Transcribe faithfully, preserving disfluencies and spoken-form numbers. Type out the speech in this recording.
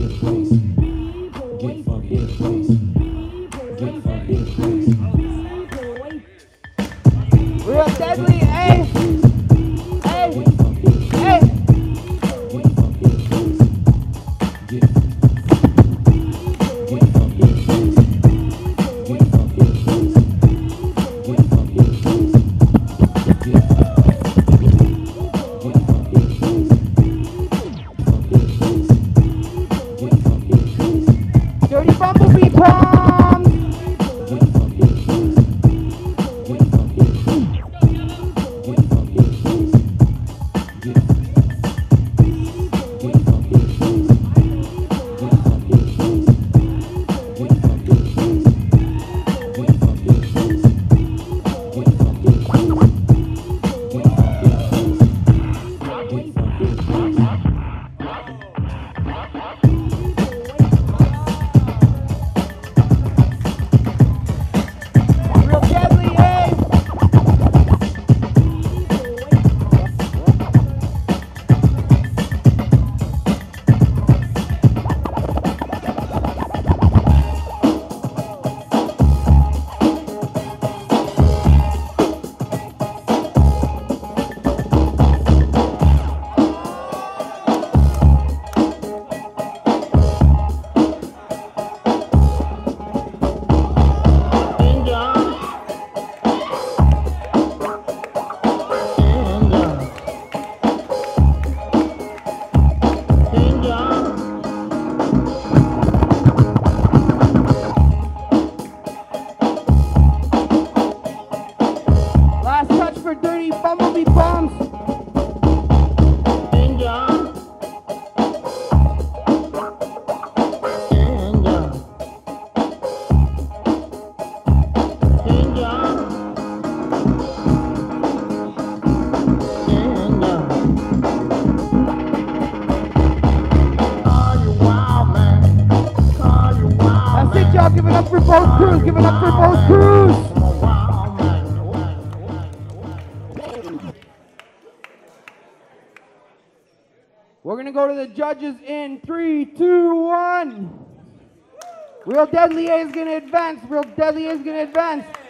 Real deadly, eh? Hey, hey. Dirty Bumblebee Palms! Real deadly, eh? Last touch for Dirty Bumblebee Palms. That's it, y'all. Give it up for both crews. Give it up for both crews. We're gonna go to the judges in three, two, one. Real Deadly A is gonna advance. Real Deadly A is gonna advance.